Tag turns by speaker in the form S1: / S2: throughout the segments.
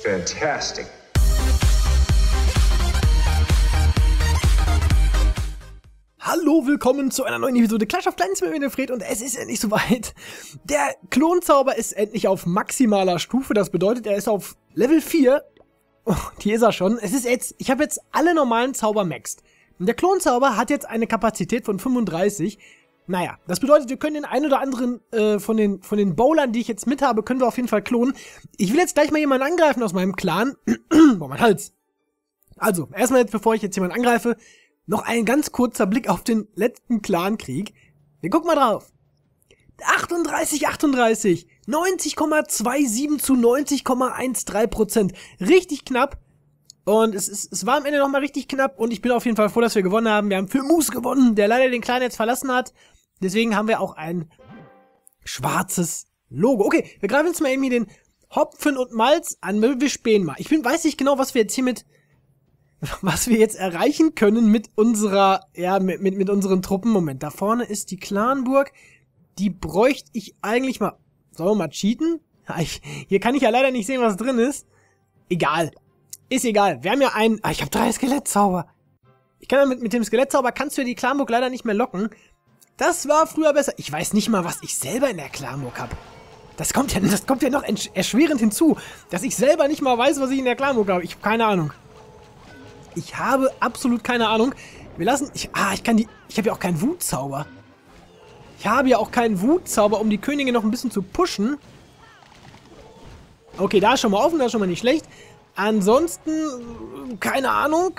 S1: Fantastic.
S2: Hallo, willkommen zu einer neuen Episode Clash of Clans mit mir, Fred, und es ist endlich soweit. Der Klonzauber ist endlich auf maximaler Stufe, das bedeutet, er ist auf Level 4. Oh, hier ist er schon. Ich habe jetzt alle normalen Zauber maxed. Und der Klonzauber hat jetzt eine Kapazität von 35. Naja, das bedeutet, wir können den einen oder anderen von den Bowlern, die ich jetzt mit habe, können wir auf jeden Fall klonen. Ich will jetzt gleich mal jemanden angreifen aus meinem Clan. Boah, mein Hals. Also, erstmal jetzt, bevor ich jetzt jemanden angreife, noch ein ganz kurzer Blick auf den letzten Clankrieg. Wir gucken mal drauf. 38, 90,27 zu 90,13%. Richtig knapp. Und es war am Ende nochmal richtig knapp. Und ich bin auf jeden Fall froh, dass wir gewonnen haben. Wir haben für Moose gewonnen, der leider den Clan jetzt verlassen hat. Deswegen haben wir auch ein schwarzes Logo. Okay, wir greifen jetzt mal irgendwie den Hopfen und Malz an. Wir spähen mal. Weiß nicht genau, was wir jetzt erreichen können mit unserer, mit unseren Truppen. Moment, da vorne ist die Clanburg. Die bräuchte ich eigentlich mal. Sollen wir mal cheaten? Hier kann ich ja leider nicht sehen, was drin ist. Egal. Ist egal. Wir haben ja einen. Ich habe 3 Skelettzauber. Ich kann ja mit dem Skelettzauber kannst du ja die Clanburg leider nicht mehr locken. Das war früher besser. Ich weiß nicht mal, was ich selber in der Clanburg habe. Das kommt ja noch erschwerend hinzu, dass ich selber nicht mal weiß, was ich in der Clanburg habe. Ich habe keine Ahnung. Ich habe absolut keine Ahnung. Wir lassen... ich habe ja auch keinen Wutzauber. Ich habe ja auch keinen Wutzauber, um die Königin noch ein bisschen zu pushen. Okay, da ist schon mal offen, da ist schon mal nicht schlecht. Ansonsten, keine Ahnung.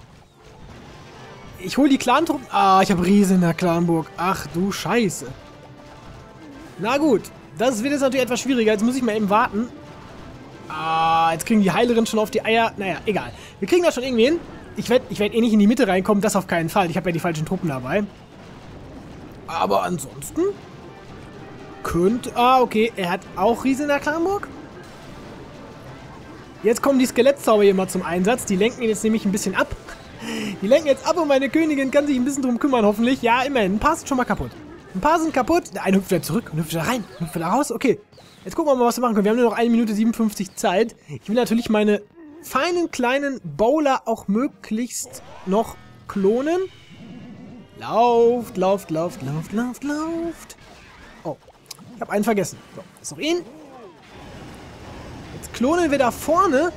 S2: Ich hole die Clan-Truppen... ich habe Riese in der Clanburg. Ach du Scheiße. Na gut, das wird jetzt natürlich etwas schwieriger. Jetzt muss ich mal eben warten. Jetzt kriegen die Heilerinnen schon auf die Eier. Naja, egal. Wir kriegen das schon irgendwie hin. Ich werd eh nicht in die Mitte reinkommen, das auf keinen Fall. Ich habe ja die falschen Truppen dabei. Aber ansonsten könnte... okay, er hat auch Riese in der Clanburg. Jetzt kommen die Skelettzauber hier mal zum Einsatz. Die lenken ihn jetzt nämlich ein bisschen ab. Die lenken jetzt ab und meine Königin kann sich ein bisschen drum kümmern, hoffentlich. Ja, immerhin. Ein paar sind schon mal kaputt. Ein paar sind kaputt. Der eine hüpft wieder zurück und hüpft wieder rein. Hüpft wieder raus. Okay. Jetzt gucken wir mal, was wir machen können. Wir haben nur noch 1 Minute 57 Zeit. Ich will natürlich meine feinen kleinen Bowler auch möglichst noch klonen. Lauft, lauft, lauft, lauft, lauft, lauft. Oh, ich habe einen vergessen. So, ist noch ihn. Jetzt klonen wir da vorne.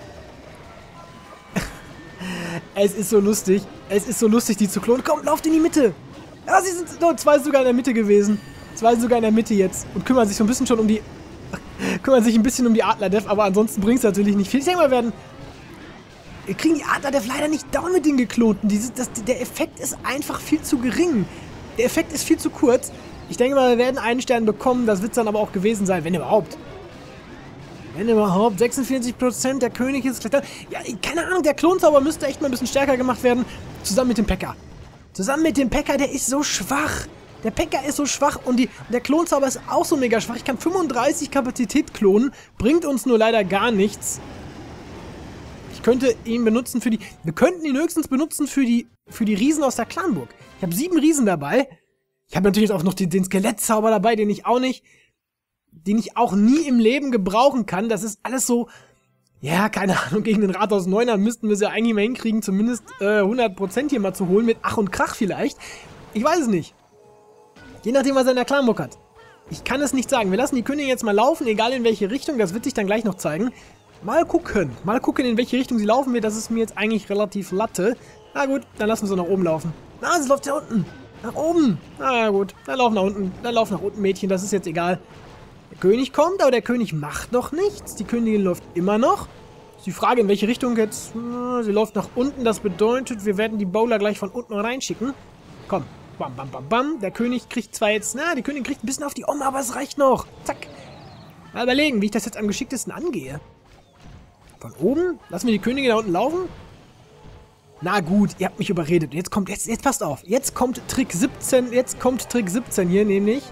S2: Es ist so lustig. Es ist so lustig, die zu klonen. Komm, lauft in die Mitte. Ja, sie sind nur 2 sogar in der Mitte gewesen. 2 sogar in der Mitte jetzt. Und kümmern sich so ein bisschen schon um die... kümmern sich ein bisschen um die Adler-Dev, aber ansonsten bringt es natürlich nicht viel. Ich denke mal, wir kriegen die Adler-Dev leider nicht down mit den geklonten. Der Effekt ist einfach viel zu gering. Der Effekt ist viel zu kurz. Ich denke mal, wir werden einen Stern bekommen. Das wird es dann aber auch gewesen sein, wenn überhaupt. Wenn überhaupt. 46%, der König ist... Ja, keine Ahnung, der Klonzauber müsste echt mal ein bisschen stärker gemacht werden. Zusammen mit dem P.E.K.K.A. Zusammen mit dem P.E.K.K.A., der ist so schwach. Der P.E.K.K.A. ist so schwach und der Klonzauber ist auch so mega schwach. Ich kann 35 Kapazität klonen, bringt uns nur leider gar nichts. Ich könnte ihn benutzen für die... Wir könnten ihn höchstens benutzen für die Riesen aus der Clanburg. Ich habe 7 Riesen dabei. Ich habe natürlich auch noch den Skelettzauber dabei, den ich auch nie im Leben gebrauchen kann. Das ist alles so... Ja, keine Ahnung, gegen den Rathaus 9er müssten wir es ja eigentlich mal hinkriegen, zumindest 100% hier mal zu holen, mit Ach und Krach vielleicht. Ich weiß es nicht. Je nachdem, was er in der Clanburg hat. Ich kann es nicht sagen. Wir lassen die Königin jetzt mal laufen, egal in welche Richtung. Das wird sich dann gleich noch zeigen. Mal gucken, in welche Richtung sie laufen wird. Das ist mir jetzt eigentlich relativ latte. Na gut, dann lassen wir sie nach oben laufen. Na, sie läuft ja unten. Nach oben. Na gut, dann lauf nach unten. Dann lauf nach unten, Mädchen. Das ist jetzt egal. Der König kommt, aber der König macht noch nichts. Die Königin läuft immer noch. Ist die Frage, in welche Richtung jetzt... Sie läuft nach unten. Das bedeutet, wir werden die Bowler gleich von unten reinschicken. Komm. Bam, bam, bam, bam. Der König kriegt zwar jetzt... die Königin kriegt ein bisschen auf die Oma, aber es reicht noch. Zack. Mal überlegen, wie ich das jetzt am geschicktesten angehe. Von oben? Lassen wir die Königin da unten laufen? Na gut, ihr habt mich überredet. Jetzt passt auf. Jetzt kommt Trick 17. Jetzt kommt Trick 17 hier, nämlich...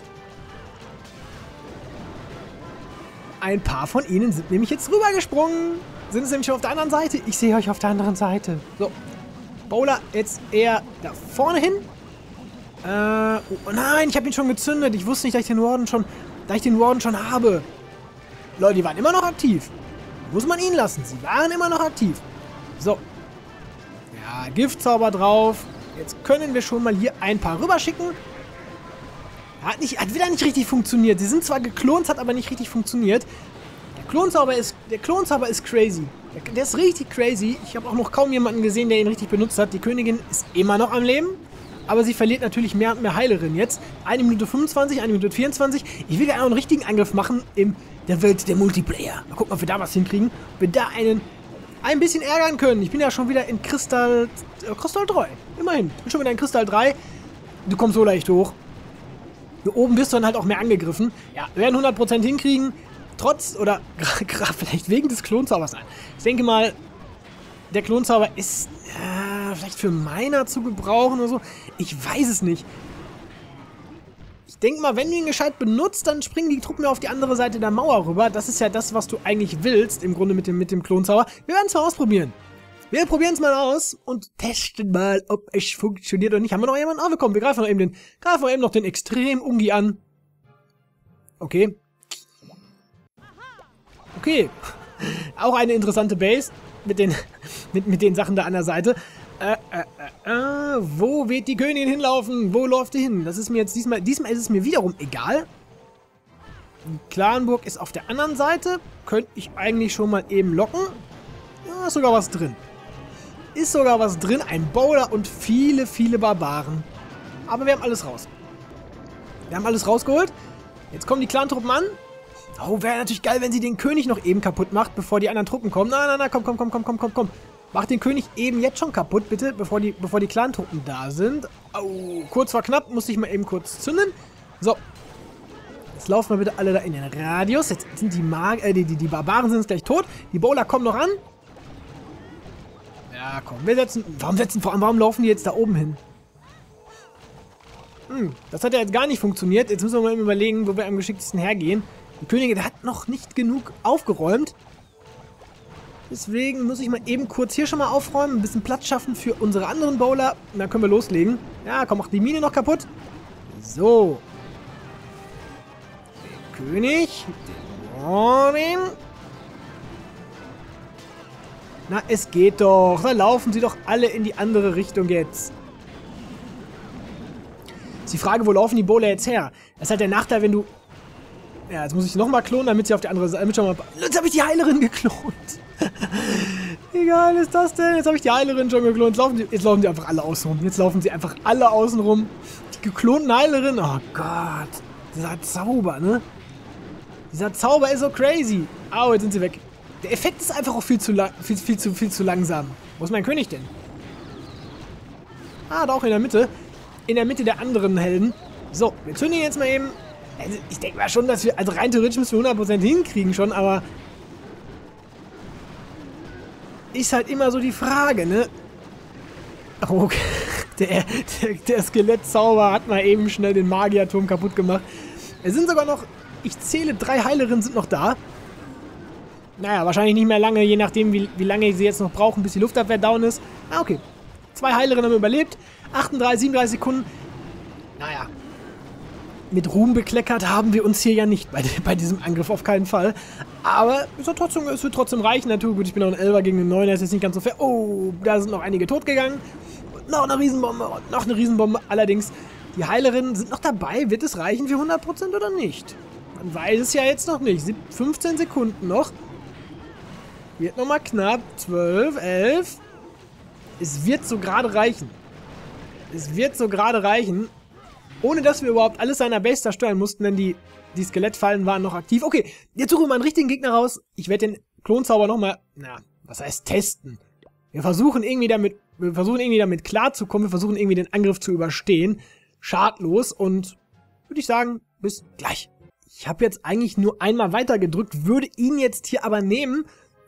S2: Ein paar von ihnen sind nämlich jetzt rübergesprungen. Sind es nämlich schon auf der anderen Seite? Ich sehe euch auf der anderen Seite. So. Bowler jetzt eher da vorne hin. Oh nein, ich habe ihn schon gezündet. Ich wusste nicht, dass ich den Warden schon habe. Leute, die waren immer noch aktiv. Muss man ihnen lassen. Sie waren immer noch aktiv. So. Ja, Giftzauber drauf. Jetzt können wir schon mal hier ein paar rüberschicken. Hat wieder nicht richtig funktioniert. Sie sind zwar geklont, hat aber nicht richtig funktioniert. Der Klonzauber ist crazy. Der ist richtig crazy. Ich habe auch noch kaum jemanden gesehen, der ihn richtig benutzt hat. Die Königin ist immer noch am Leben. Aber sie verliert natürlich mehr und mehr Heilerinnen jetzt. 1 Minute 25, 1 Minute 24. Ich will ja auch einen richtigen Angriff machen in der Welt der Multiplayer. Mal gucken, ob wir da was hinkriegen. Ob wir da ein bisschen ärgern können. Ich bin ja schon wieder in Kristall 3. Immerhin. Ich bin schon wieder in Kristall 3. Du kommst so leicht hoch. Hier oben wirst du dann halt auch mehr angegriffen. Ja, wir werden 100% hinkriegen. Trotz, oder gerade vielleicht wegen des Klonzaubers. Nein. Ich denke mal, der Klonzauber ist vielleicht für Miner zu gebrauchen oder so. Ich weiß es nicht. Ich denke mal, wenn du ihn gescheit benutzt, dann springen die Truppen auf die andere Seite der Mauer rüber. Das ist ja das, was du eigentlich willst, im Grunde mit dem Klonzauber. Wir werden es mal ausprobieren. Wir probieren es mal aus und testen mal, ob es funktioniert oder nicht. Haben wir noch jemanden? Ah, wir kommen. Wir greifen noch den Extrem-Ungi an. Okay. Okay. Auch eine interessante Base mit den Sachen da an der Seite. Wo wird die Königin hinlaufen? Wo läuft die hin? Das ist mir jetzt diesmal ist es mir wiederum egal. Die Clanburg ist auf der anderen Seite. Könnte ich eigentlich schon mal eben locken. Ja, ist sogar was drin. Ist sogar was drin. Ein Bowler und viele, viele Barbaren. Aber wir haben alles raus. Wir haben alles rausgeholt. Jetzt kommen die Clan-Truppen an. Oh, wäre natürlich geil, wenn sie den König noch eben kaputt macht, bevor die anderen Truppen kommen. Nein, nein, nein, komm. Mach den König eben jetzt schon kaputt, bitte, bevor die Clan-Truppen da sind. Oh, kurz vor knapp, musste ich mal eben kurz zünden. So. Jetzt laufen wir bitte alle da in den Radius. Jetzt sind die Barbaren sind jetzt gleich tot. Die Bowler kommen noch an. Ja, komm, warum laufen die jetzt da oben hin? Das hat ja jetzt gar nicht funktioniert. Jetzt müssen wir mal überlegen, wo wir am geschicktesten hergehen. Die Königin hat noch nicht genug aufgeräumt. Deswegen muss ich mal eben kurz hier schon mal aufräumen, ein bisschen Platz schaffen für unsere anderen Bowler. Und dann können wir loslegen. Ja, komm, mach die Mine noch kaputt. So. Den König. Den Warning. Na, es geht doch. Da laufen sie doch alle in die andere Richtung jetzt. Ist die Frage, wo laufen die Bowler jetzt her? Das ist halt der Nachteil, wenn du... Ja, jetzt muss ich nochmal klonen, damit sie auf die andere Seite... Jetzt habe ich die Heilerin geklont. Wie geil ist das denn? Jetzt habe ich die Heilerin schon geklont. Jetzt laufen die einfach alle außen rum. Jetzt laufen sie einfach alle außen rum. Die geklonten Heilerin. Oh Gott. Dieser Zauber, ne? Dieser Zauber ist so crazy. Au, jetzt sind sie weg. Der Effekt ist einfach auch viel zu langsam. Wo ist mein König denn? Ah, da auch in der Mitte. In der Mitte der anderen Helden. So, wir zünden ihn jetzt mal eben. Also, ich denke mal schon, dass wir, also rein theoretisch müssen wir 100% hinkriegen schon, aber ist halt immer so die Frage, ne? Oh, der Skelettzauber hat mal eben schnell den Magierturm kaputt gemacht. Es sind sogar noch, ich zähle, 3 Heilerinnen sind noch da. Naja, wahrscheinlich nicht mehr lange, je nachdem, wie lange sie jetzt noch brauchen, bis die Luftabwehr down ist. Ah, okay. 2 Heilerinnen haben überlebt. 38, 37 Sekunden. Naja. Mit Ruhm bekleckert haben wir uns hier ja nicht bei diesem Angriff, auf keinen Fall. Aber es wird trotzdem reichen. Natürlich, gut, ich bin noch ein 11er gegen einen 9er, das ist jetzt nicht ganz so fair. Oh, da sind noch einige tot gegangen. Und noch eine Riesenbombe und noch eine Riesenbombe. Allerdings, die Heilerinnen sind noch dabei. Wird es reichen für 100% oder nicht? Man weiß es ja jetzt noch nicht. 15 Sekunden noch. Wird nochmal knapp. 12, 11. Es wird so gerade reichen. Es wird so gerade reichen. Ohne dass wir überhaupt alles seiner Base zerstören mussten, denn die Skelettfallen waren noch aktiv. Okay, jetzt suchen wir mal einen richtigen Gegner raus. Ich werde den Klonzauber nochmal, was heißt testen? Wir versuchen irgendwie damit klarzukommen. Wir versuchen irgendwie den Angriff zu überstehen. Schadlos und würde ich sagen, bis gleich. Ich habe jetzt eigentlich nur einmal weiter gedrückt, würde ihn jetzt hier aber nehmen,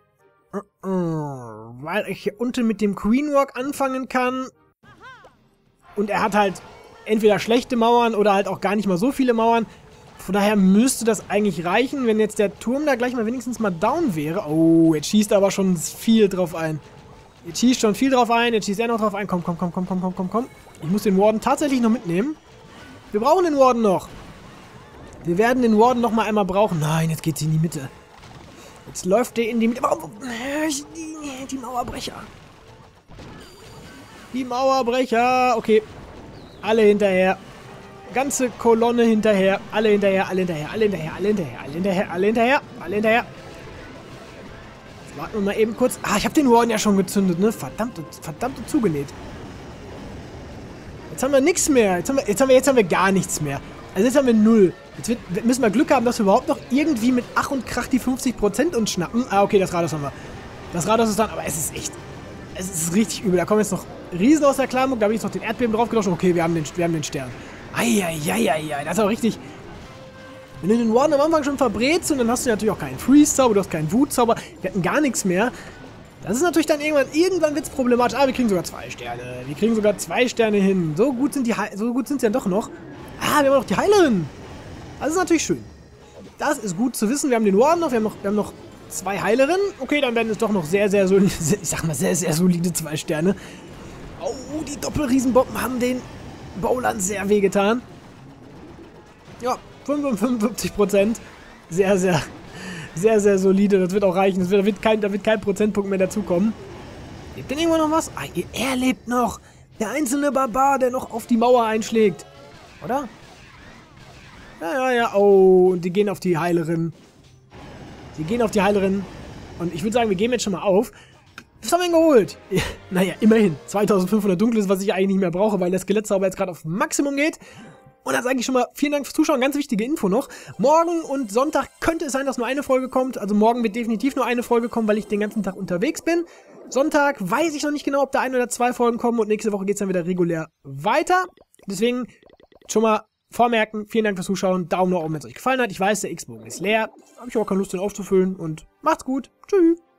S2: weil ich hier unten mit dem Queen Walk anfangen kann. Und er hat halt entweder schlechte Mauern oder halt auch gar nicht mal so viele Mauern. Von daher müsste das eigentlich reichen, wenn jetzt der Turm da gleich mal wenigstens mal down wäre. Oh, jetzt schießt er aber schon viel drauf ein. Jetzt schießt schon viel drauf ein, jetzt schießt er noch drauf ein. Komm. Ich muss den Warden tatsächlich noch mitnehmen. Wir brauchen den Warden noch. Wir werden den Warden noch mal einmal brauchen. Nein, jetzt geht sie in die Mitte. Jetzt läuft der in die Mitte. Warum? Die Mauerbrecher. Die Mauerbrecher. Okay. Alle hinterher. Ganze Kolonne hinterher. Alle hinterher, alle hinterher, alle hinterher, alle hinterher, alle hinterher, alle hinterher, alle hinterher. Jetzt warten wir mal eben kurz. Ah, ich habe den Warden ja schon gezündet, ne? Verdammt zugenäht. Jetzt haben wir nichts mehr. Jetzt haben wir gar nichts mehr. Also jetzt haben wir 0. Jetzt müssen wir Glück haben, dass wir überhaupt noch irgendwie mit Ach und Krach die 50% uns schnappen. Ah, okay, das Rathaus haben wir. Das Rathaus ist dann, aber es ist echt, es ist richtig übel. Da kommen jetzt noch Riesen aus der Klamuk, da habe ich jetzt noch den Erdbeben drauf gedroschen. Okay, wir haben den Stern. Eieieiei, das ist auch richtig. Wenn du den Warden am Anfang schon verbrätst und dann hast du natürlich auch keinen Freeze-Zauber, du hast keinen Wut-Zauber, wir hatten gar nichts mehr. Das ist natürlich dann irgendwann wird es problematisch. Ah, wir kriegen sogar 2 Sterne. Wir kriegen sogar 2 Sterne hin. So gut sind sie dann doch noch. Ah, wir haben noch die Heilerin. Das ist natürlich schön. Das ist gut zu wissen. Wir haben den Warden noch. Wir haben noch 2 Heilerinnen. Okay, dann werden es doch noch sehr, sehr solide, ich sag mal, sehr, sehr solide 2 Sterne. Oh, die Doppelriesenbomben haben den Bowlern sehr wehgetan. Ja, 55%. Sehr, sehr, sehr, sehr solide. Das wird auch reichen. Da wird kein Prozentpunkt mehr dazukommen. Lebt denn irgendwo noch was? Ah, er lebt noch. Der einzelne Barbar, der noch auf die Mauer einschlägt. Oder? Ja. Oh, und die gehen auf die Heilerin. Sie gehen auf die Heilerin. Und ich würde sagen, wir geben jetzt schon mal auf. Was haben wir denn geholt? Naja, immerhin. 2500 Dunkles, was ich eigentlich nicht mehr brauche, weil der Skelettzauber jetzt gerade auf Maximum geht. Und dann sage ich schon mal, vielen Dank fürs Zuschauen. Ganz wichtige Info noch. Morgen und Sonntag könnte es sein, dass nur eine Folge kommt. Also morgen wird definitiv nur eine Folge kommen, weil ich den ganzen Tag unterwegs bin. Sonntag weiß ich noch nicht genau, ob da 1 oder 2 Folgen kommen. Und nächste Woche geht es dann wieder regulär weiter. Deswegen schon mal vormerken. Vielen Dank fürs Zuschauen. Daumen nach oben, wenn es euch gefallen hat. Ich weiß, der X-Bogen ist leer. Habe ich auch keine Lust, den aufzufüllen. Und macht's gut. Tschüss.